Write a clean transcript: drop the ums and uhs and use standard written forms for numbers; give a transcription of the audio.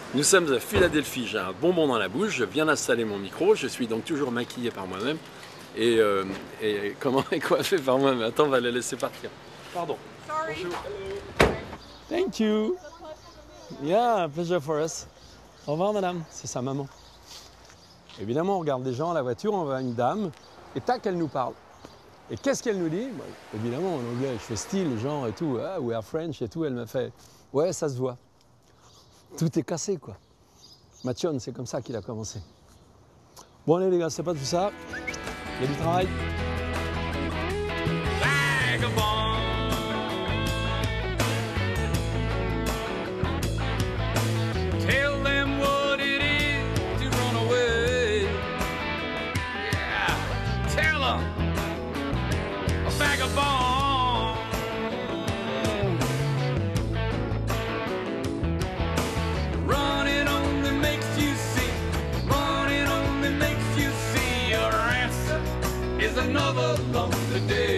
Nous sommes à Philadelphie, j'ai un bonbon dans la bouche, je viens d'installer mon micro, je suis donc toujours maquillé par moi-même et comment est coiffé par moi-même. Attends, on va la laisser partir. Pardon. Sorry. Bonjour. Thank you. Yeah, pleasure for us. Au revoir madame, c'est sa maman. Évidemment, on regarde des gens à la voiture, on voit une dame et tac, elle nous parle. Et qu'est-ce qu'elle nous dit? Évidemment, en anglais, je fais style, genre et tout, ah, we are French et tout, elle me fait, ouais, ça se voit. Tout est cassé, quoi. Mathion, c'est comme ça qu'il a commencé. Bon, allez, les gars, c'est pas tout ça. Il y a du travail. Tell them what it is to run away. Yeah, tell them a vagabond. Running only makes you sick. Running only makes you see your answer is another lonely day.